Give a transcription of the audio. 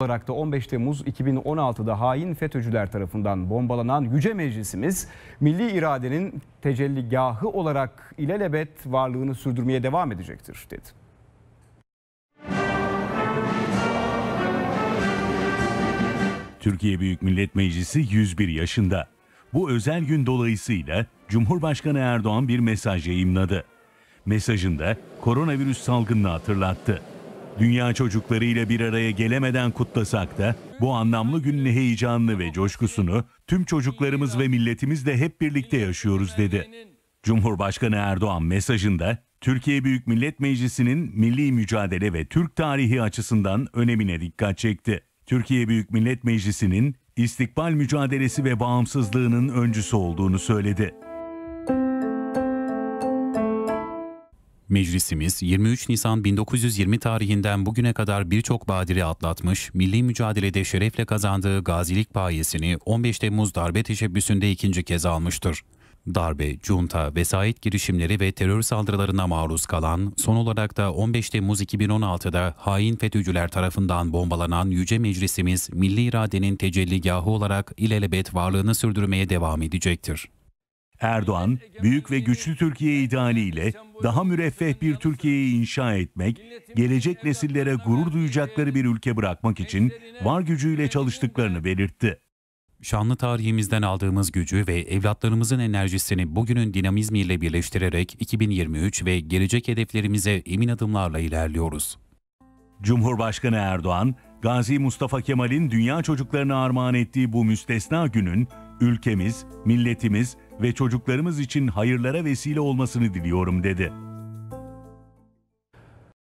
olarak da 15 Temmuz 2016'da hain FETÖ'cüler tarafından bombalanan Yüce Meclisimiz, milli iradenin tecelligahı olarak ilelebet varlığını sürdürmeye devam edecektir, dedi. Türkiye Büyük Millet Meclisi 101 yaşında. Bu özel gün dolayısıyla Cumhurbaşkanı Erdoğan bir mesaj yayımladı. Mesajında koronavirüs salgınını hatırlattı. Dünya çocuklarıyla bir araya gelemeden kutlasak da bu anlamlı günün heyecanını ve coşkusunu tüm çocuklarımız ve milletimizle hep birlikte yaşıyoruz, dedi. Cumhurbaşkanı Erdoğan mesajında Türkiye Büyük Millet Meclisi'nin milli mücadele ve Türk tarihi açısından önemine dikkat çekti. Türkiye Büyük Millet Meclisi'nin istikbal mücadelesi ve bağımsızlığının öncüsü olduğunu söyledi. Meclisimiz 23 Nisan 1920 tarihinden bugüne kadar birçok badire atlatmış, milli mücadelede şerefle kazandığı gazilik payesini 15 Temmuz darbe teşebbüsünde ikinci kez almıştır. Darbe, junta, vesayet girişimleri ve terör saldırılarına maruz kalan, son olarak da 15 Temmuz 2016'da hain FETÖ'cüler tarafından bombalanan Yüce Meclisimiz, milli iradenin tecelligahı olarak ilelebet varlığını sürdürmeye devam edecektir. Erdoğan, büyük ve güçlü Türkiye idealiyle daha müreffeh bir Türkiye'yi inşa etmek, gelecek nesillere gurur duyacakları bir ülke bırakmak için var gücüyle çalıştıklarını belirtti. Şanlı tarihimizden aldığımız gücü ve evlatlarımızın enerjisini bugünün dinamizmiyle birleştirerek 2023 ve gelecek hedeflerimize emin adımlarla ilerliyoruz. Cumhurbaşkanı Erdoğan, Gazi Mustafa Kemal'in dünya çocuklarına armağan ettiği bu müstesna günün ülkemiz, milletimiz ve çocuklarımız için hayırlara vesile olmasını diliyorum, dedi.